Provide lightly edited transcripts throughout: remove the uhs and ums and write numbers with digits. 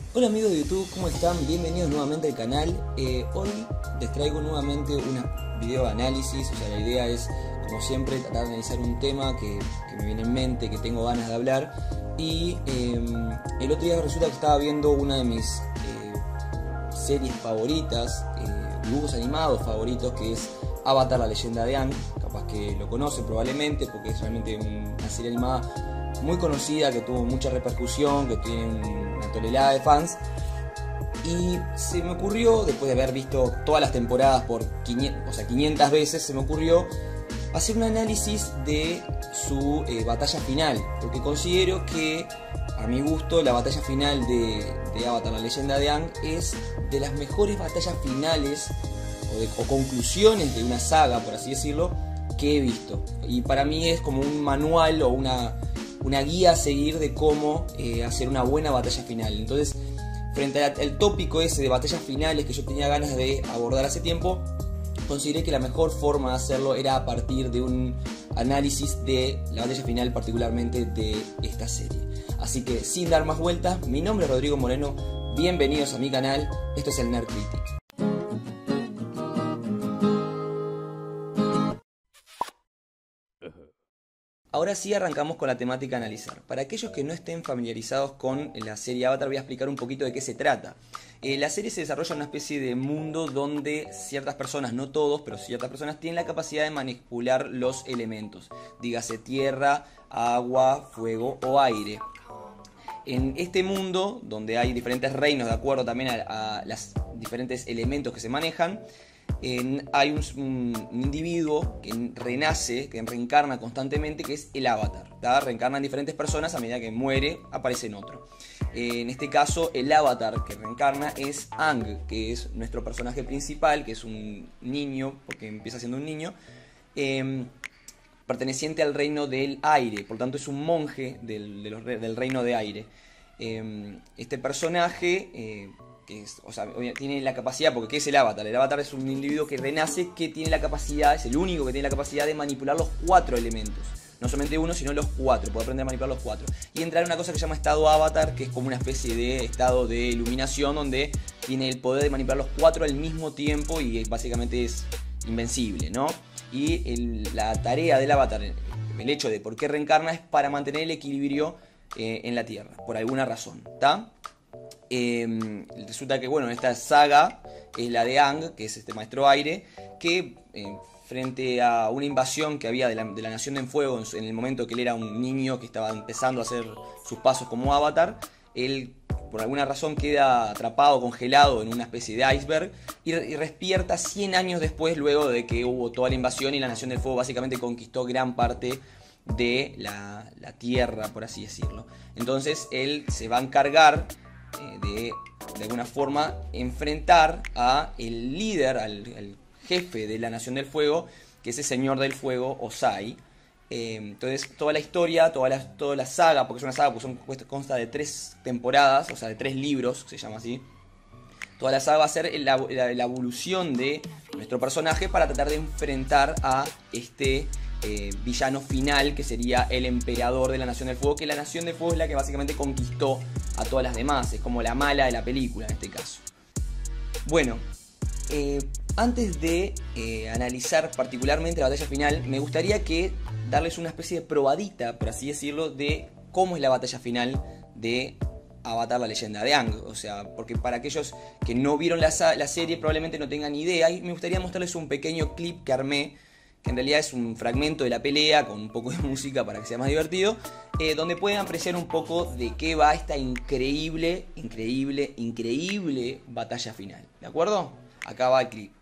Hola amigos de YouTube, ¿cómo están? Bienvenidos nuevamente al canal. Hoy les traigo nuevamente un video de análisis. O sea, la idea es, como siempre, tratar de analizar un tema que me viene en mente, que tengo ganas de hablar. Y el otro día resulta que estaba viendo una de mis series favoritas, dibujos animados favoritos, que es Avatar, la leyenda de Aang. Capaz que lo conocen probablemente, porque es realmente una serie animada muy conocida, que tuvo mucha repercusión, que tiene una tonelada de fans. Y se me ocurrió, después de haber visto todas las temporadas por 500 veces, se me ocurrió hacer un análisis de su batalla final, porque considero que, a mi gusto, la batalla final de Avatar, la leyenda de Aang, es de las mejores batallas finales o conclusiones de una saga, por así decirlo, que he visto. Y para mí es como un manual o una guía a seguir de cómo hacer una buena batalla final. Entonces, frente al tópico ese de batallas finales que yo tenía ganas de abordar hace tiempo, consideré que la mejor forma de hacerlo era a partir de un análisis de la batalla final, particularmente de esta serie. Así que, sin dar más vueltas, mi nombre es Rodrigo Moreno, bienvenidos a mi canal, esto es el Nerd Critic. Ahora sí arrancamos con la temática a analizar. Para aquellos que no estén familiarizados con la serie Avatar, voy a explicar un poquito de qué se trata. La serie se desarrolla en una especie de mundo donde ciertas personas, no todos, pero ciertas personas tienen la capacidad de manipular los elementos. Dígase tierra, agua, fuego o aire. En este mundo, donde hay diferentes reinos de acuerdo también a los diferentes elementos que se manejan, hay un individuo que renace, que reencarna constantemente, que es el avatar, ¿tá? Reencarnan diferentes personas, a medida que muere aparece en otro. En este caso el avatar que reencarna es Aang, que es nuestro personaje principal, que es un niño, porque empieza siendo un niño, perteneciente al reino del aire, por tanto es un monje del reino de aire. Este personaje tiene la capacidad, porque ¿qué es el avatar? El avatar es un individuo que renace, que tiene la capacidad, es el único que tiene la capacidad de manipular los 4 elementos. No solamente uno, sino los 4, puede aprender a manipular los 4. Y entrar en una cosa que se llama estado avatar, que es como una especie de estado de iluminación, donde tiene el poder de manipular los 4 al mismo tiempo y básicamente es invencible, ¿no? Y la tarea del avatar, el hecho de por qué reencarna, es para mantener el equilibrio en la Tierra, por alguna razón, ¿está? Resulta que, bueno, esta saga es la de Aang, que es este maestro aire, que frente a una invasión que había de la Nación de Fuego en el momento que él era un niño que estaba empezando a hacer sus pasos como avatar, él por alguna razón queda atrapado, congelado en una especie de iceberg y despierta 100 años después, luego de que hubo toda la invasión y la Nación del Fuego básicamente conquistó gran parte de la Tierra, por así decirlo. Entonces él se va a encargar de alguna forma enfrentar a el líder, al jefe de la Nación del Fuego, que es el Señor del Fuego, Ozai. Entonces toda la historia, toda la saga, porque es una saga, pues consta de 3 temporadas, o sea, de 3 libros, se llama así. Toda la saga va a ser la evolución de nuestro personaje para tratar de enfrentar a este villano final, que sería el emperador de la Nación del Fuego, que la Nación del Fuego es la que básicamente conquistó a todas las demás, es como la mala de la película en este caso. Bueno, antes de analizar particularmente la batalla final, me gustaría darles una especie de probadita, por así decirlo, de cómo es la batalla final de Avatar, la leyenda de Aang. O sea, porque para aquellos que no vieron la serie probablemente no tengan idea, y me gustaría mostrarles un pequeño clip que armé, que en realidad es un fragmento de la pelea con un poco de música para que sea más divertido, donde pueden apreciar un poco de qué va esta increíble batalla final. ¿De acuerdo? Acá va el clip.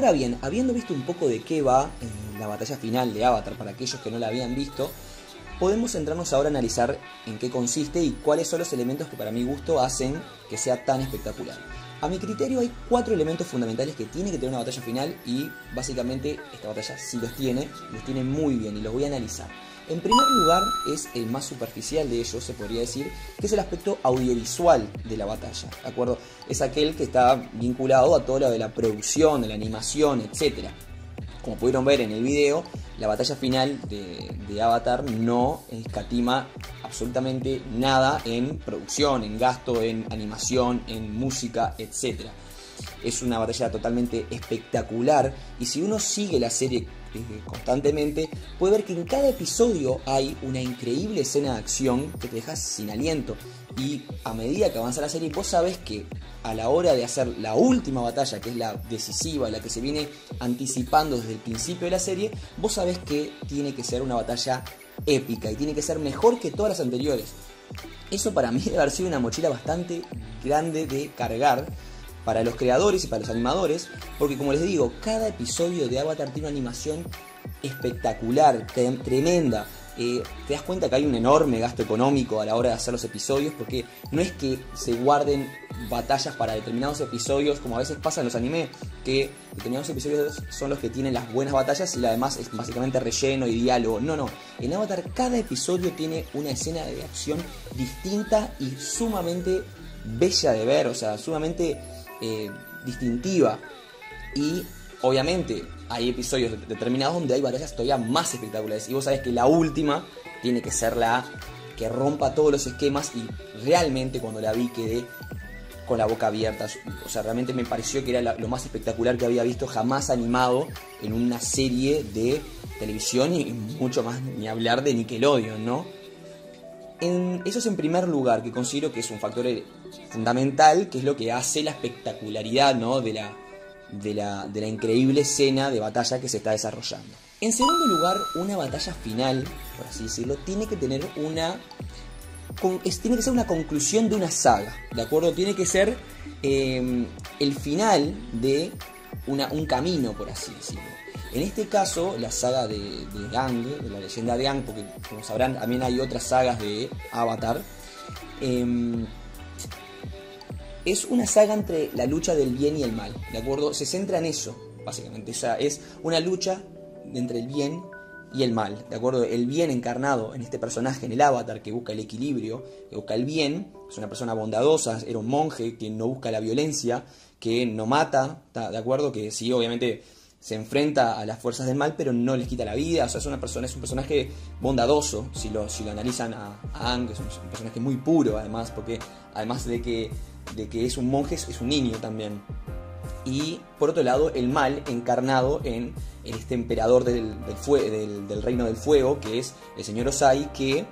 Ahora bien, habiendo visto un poco de qué va la batalla final de Avatar, para aquellos que no la habían visto, podemos centrarnos ahora a analizar en qué consiste y cuáles son los elementos que para mi gusto hacen que sea tan espectacular. A mi criterio hay 4 elementos fundamentales que tiene que tener una batalla final y básicamente esta batalla sí los tiene muy bien y los voy a analizar. En primer lugar es el más superficial de ellos, se podría decir, que es el aspecto audiovisual de la batalla, ¿de acuerdo? Es aquel que está vinculado a todo lo de la producción, de la animación, etc. Como pudieron ver en el video, la batalla final de Avatar no escatima absolutamente nada en producción, en gasto, en animación, en música, etc. Es una batalla totalmente espectacular y si uno sigue la serie constantemente puede ver que en cada episodio hay una increíble escena de acción que te deja sin aliento, y a medida que avanza la serie vos sabés que a la hora de hacer la última batalla, que es la decisiva, la que se viene anticipando desde el principio de la serie, vos sabés que tiene que ser una batalla épica y tiene que ser mejor que todas las anteriores. Eso para mí debe haber sido una mochila bastante grande de cargar para los creadores y para los animadores, porque como les digo, cada episodio de Avatar tiene una animación espectacular, tremenda. Te das cuenta que hay un enorme gasto económico a la hora de hacer los episodios, porque no es que se guarden batallas para determinados episodios, como a veces pasa en los animes, que determinados episodios son los que tienen las buenas batallas y la demás es básicamente relleno y diálogo. No, en Avatar cada episodio tiene una escena de acción distinta y sumamente bella de ver, o sea, sumamente distintiva. Y obviamente hay episodios determinados donde hay batallas todavía más espectaculares y vos sabés que la última tiene que ser la que rompa todos los esquemas, y realmente cuando la vi quedé con la boca abierta. O sea, realmente me pareció que era lo más espectacular que había visto jamás animado en una serie de televisión, y mucho más ni hablar de Nickelodeon, ¿no? Eso es en primer lugar, que considero que es un factor fundamental, que es lo que hace la espectacularidad, ¿no?, de la increíble escena de batalla que se está desarrollando. En segundo lugar, una batalla final, por así decirlo, tiene que tener tiene que ser una conclusión de una saga, ¿de acuerdo? Tiene que ser el final de un camino, por así decirlo. En este caso, la saga de Aang, de la leyenda de Aang, porque como sabrán también hay otras sagas de Avatar, es una saga entre la lucha del bien y el mal, ¿de acuerdo? Se centra en eso, básicamente. O sea, es una lucha entre el bien y el mal, ¿de acuerdo? El bien encarnado en este personaje, en el Avatar, que busca el equilibrio, que busca el bien, es una persona bondadosa, era un monje que no busca la violencia, que no mata, ¿de acuerdo? Que sí, obviamente se enfrenta a las fuerzas del mal, pero no les quita la vida. O sea, es un personaje bondadoso, si lo analizan a Aang, es un personaje muy puro, además, porque además de que es un monje, es un niño también. Y por otro lado, el mal encarnado en este emperador del reino del fuego, que es el señor Ozai, que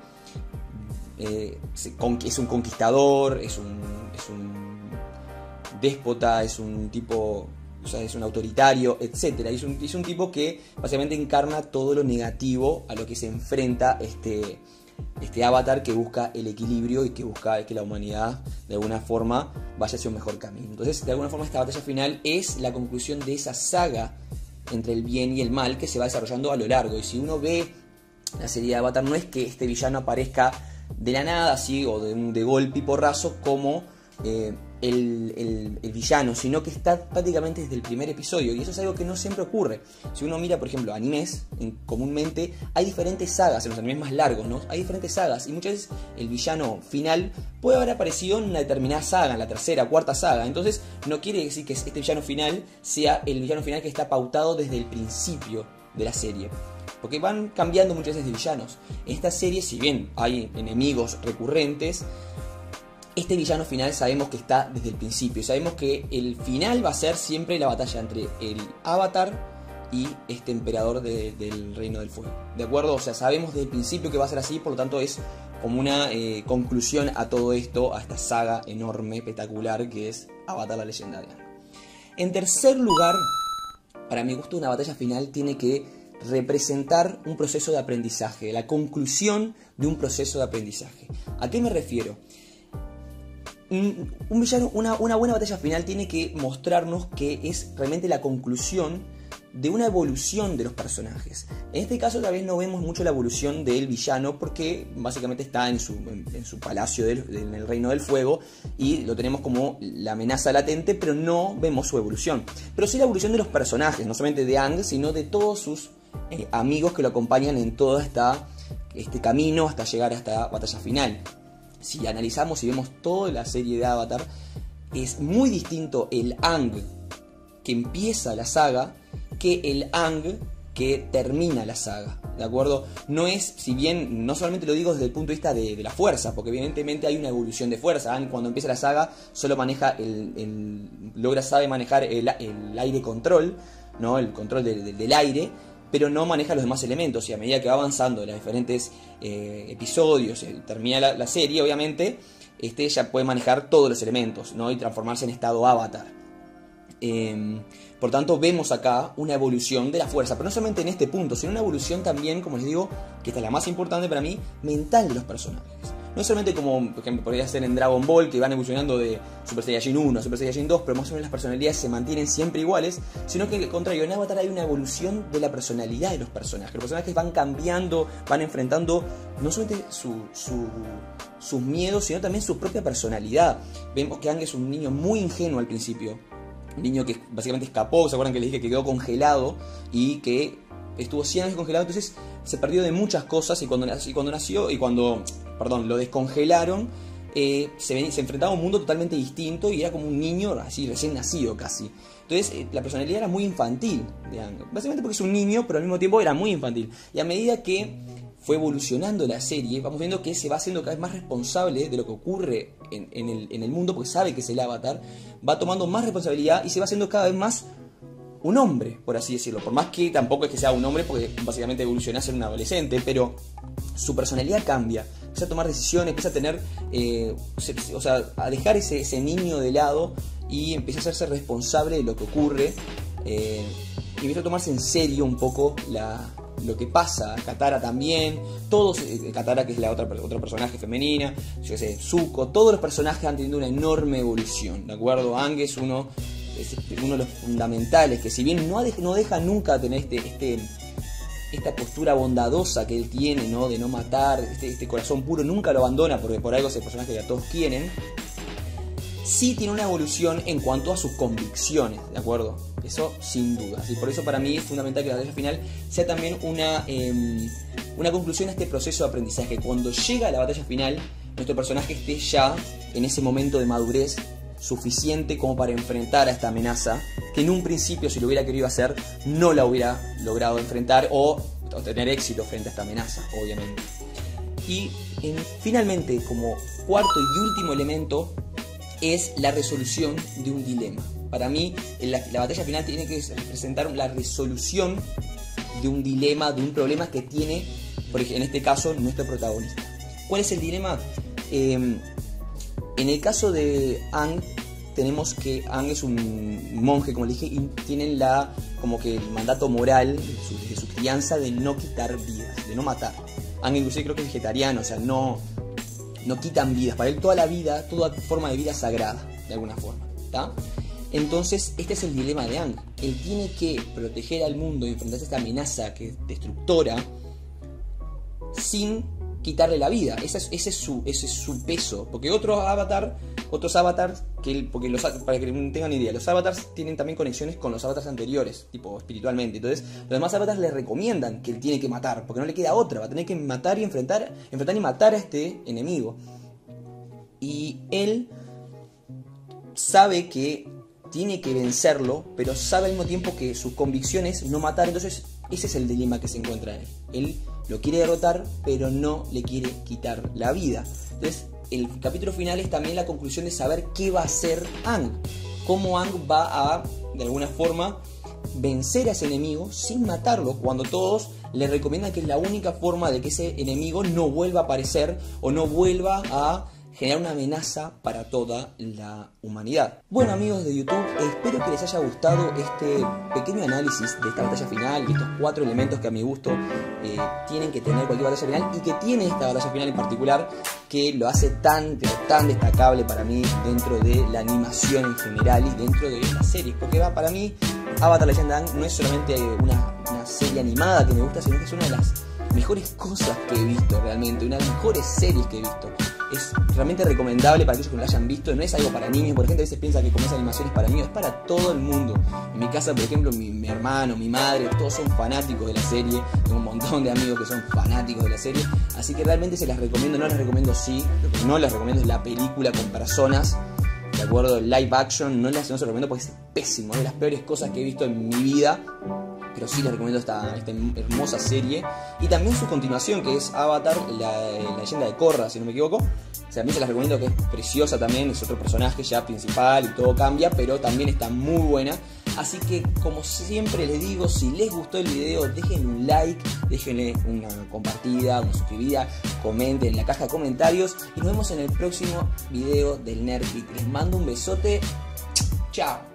es un conquistador, es un déspota, es un tipo, o sea, es un autoritario, etc. Es un tipo que básicamente encarna todo lo negativo a lo que se enfrenta este Avatar, que busca el equilibrio y que busca que la humanidad de alguna forma vaya hacia un mejor camino. Entonces, de alguna forma, esta batalla final es la conclusión de esa saga entre el bien y el mal que se va desarrollando a lo largo. Y si uno ve la serie de Avatar, no es que este villano aparezca de la nada, así, o de golpe y porrazo, como el villano, sino que está prácticamente desde el primer episodio, y eso es algo que no siempre ocurre. Si uno mira, por ejemplo, animes, comúnmente hay diferentes sagas, en los animes más largos, ¿no? Hay diferentes sagas, y muchas veces el villano final puede haber aparecido en una determinada saga, en la tercera, cuarta saga. Entonces no quiere decir que este villano final sea el villano final que está pautado desde el principio de la serie, porque van cambiando muchas veces de villanos. En esta serie, si bien hay enemigos recurrentes, este villano final sabemos que está desde el principio. Sabemos que el final va a ser siempre la batalla entre el Avatar y este emperador del Reino del Fuego, ¿de acuerdo? O sea, sabemos desde el principio que va a ser así, por lo tanto es como una conclusión a todo esto, a esta saga enorme, espectacular, que es Avatar, la leyenda de Aang. En tercer lugar, para mi gusto, una batalla final tiene que representar un proceso de aprendizaje, la conclusión de un proceso de aprendizaje. ¿A qué me refiero? un villano, una buena batalla final tiene que mostrarnos que es realmente la conclusión de una evolución de los personajes. En este caso tal vez no vemos mucho la evolución del villano porque básicamente está en su palacio en el Reino del Fuego y lo tenemos como la amenaza latente, pero no vemos su evolución. Pero sí la evolución de los personajes, no solamente de Aang, sino de todos sus amigos que lo acompañan en todo este camino hasta llegar a esta batalla final. Si analizamos y vemos toda la serie de Avatar, es muy distinto el Aang que empieza la saga que el Aang que termina la saga, ¿de acuerdo? No es, si bien, no solamente lo digo desde el punto de vista de la fuerza, porque evidentemente hay una evolución de fuerza. Aang cuando empieza la saga solo maneja sabe manejar el aire control, ¿no? El control del aire, pero no maneja los demás elementos, y a medida que va avanzando en los diferentes episodios, termina la serie, obviamente, ya puede manejar todos los elementos, ¿no? Y transformarse en estado avatar. Por tanto vemos acá una evolución de la fuerza, pero no solamente en este punto, sino una evolución también, como les digo, que esta es la más importante para mí, mental de los personajes. No es solamente como, por ejemplo, podría ser en Dragon Ball, que van evolucionando de Super Saiyajin 1 a Super Saiyajin 2, pero más o menos las personalidades se mantienen siempre iguales, sino que al contrario, en Avatar hay una evolución de la personalidad de los personajes. Los personajes van cambiando, van enfrentando no solamente sus miedos, sino también su propia personalidad. Vemos que Aang es un niño muy ingenuo al principio. Un niño que básicamente escapó, ¿se acuerdan que les dije que quedó congelado y que estuvo 100 años congelado? Entonces se perdió de muchas cosas y cuando lo descongelaron, se enfrentaba a un mundo totalmente distinto y era como un niño así recién nacido casi. Entonces la personalidad era muy infantil de Aang, básicamente porque es un niño, pero al mismo tiempo era muy infantil. Y a medida que fue evolucionando la serie, vamos viendo que se va haciendo cada vez más responsable de lo que ocurre en el mundo, porque sabe que es el Avatar, va tomando más responsabilidad y se va haciendo cada vez más un hombre, por así decirlo. Por más que tampoco es que sea un hombre, porque básicamente evoluciona a ser un adolescente, pero su personalidad cambia, empieza a tomar decisiones, empieza a tener, a dejar ese niño de lado y empieza a hacerse responsable de lo que ocurre, y empieza a tomarse en serio un poco lo que pasa. Katara también, todos, Katara, que es la otra personaje femenina, yo sé, Zuko, todos los personajes han tenido una enorme evolución, ¿de acuerdo? Aang es uno de los fundamentales, que si bien no deja nunca de tener esta postura bondadosa que él tiene, ¿no? De no matar, este corazón puro, nunca lo abandona, porque por algo es el personaje que a todos quieren. Sí tiene una evolución en cuanto a sus convicciones, ¿de acuerdo? Eso sin duda. Y por eso para mí es fundamental que la batalla final sea también una conclusión a este proceso de aprendizaje. Cuando llega a la batalla final, nuestro personaje esté ya en ese momento de madurez suficiente como para enfrentar a esta amenaza, que en un principio, si lo hubiera querido hacer, no la hubiera logrado enfrentar o tener éxito frente a esta amenaza, obviamente. Y finalmente, como cuarto y último elemento, es la resolución de un dilema. Para mí, la batalla final tiene que representar la resolución de un dilema, de un problema que tiene, por ejemplo, en este caso, nuestro protagonista. ¿Cuál es el dilema? En el caso de Aang, tenemos que Aang es un monje, como le dije, y tienen como que el mandato moral de su crianza de no quitar vidas, de no matar. Aang inclusive creo que es vegetariano, o sea, no quitan vidas. Para él toda la vida, toda forma de vida es sagrada, de alguna forma, ¿está? Entonces, este es el dilema de Aang. Él tiene que proteger al mundo y enfrentarse a esta amenaza que es destructora sin quitarle la vida. Ese es su peso. Porque otros avatars, para que tengan idea, los avatars tienen también conexiones con los avatars anteriores, tipo espiritualmente. Entonces, los demás avatars le recomiendan que él tiene que matar, porque no le queda otra, va a tener que matar y enfrentar y matar a este enemigo. Y él sabe que tiene que vencerlo, pero sabe al mismo tiempo que su convicción es no matar. Entonces ese es el dilema que se encuentra él. Él lo quiere derrotar, pero no le quiere quitar la vida. Entonces el capítulo final es también la conclusión de saber qué va a hacer Aang. Cómo Aang va a, de alguna forma, vencer a ese enemigo sin matarlo, cuando todos le recomiendan que es la única forma de que ese enemigo no vuelva a aparecer o no vuelva a generar una amenaza para toda la humanidad. Bueno, amigos de YouTube, espero que les haya gustado este pequeño análisis de esta batalla final y estos 4 elementos que a mi gusto tienen que tener cualquier batalla final y que tiene esta batalla final en particular. que lo hace tan destacable para mí dentro de la animación en general y dentro de las series, porque para mí Avatar: Legend of Aang no es solamente una serie animada que me gusta, sino que es una de las mejores cosas que he visto realmente, una de las mejores series que he visto. Es realmente recomendable para aquellos que no la hayan visto. No es algo para niños, porque gente a veces piensa que como esa animación es para niños. Es para todo el mundo. En mi casa, por ejemplo, mi hermano, mi madre, todos son fanáticos de la serie. Tengo un montón de amigos que son fanáticos de la serie. Así que realmente se las recomiendo. No les recomiendo lo que no les recomiendo es la película con personas, de acuerdo, live action. No se lo recomiendo porque es pésimo. Es de las peores cosas que he visto en mi vida. Pero sí les recomiendo esta hermosa serie. Y también su continuación, que es Avatar, la leyenda de Korra, si no me equivoco. O sea, a mí se las recomiendo, que es preciosa también. Es otro personaje ya principal y todo cambia, pero también está muy buena. Así que, como siempre les digo, si les gustó el video, déjenle un like, déjenle una compartida, una suscribida, comenten en la caja de comentarios. Y nos vemos en el próximo video del Nerd Kit. Les mando un besote. Chao.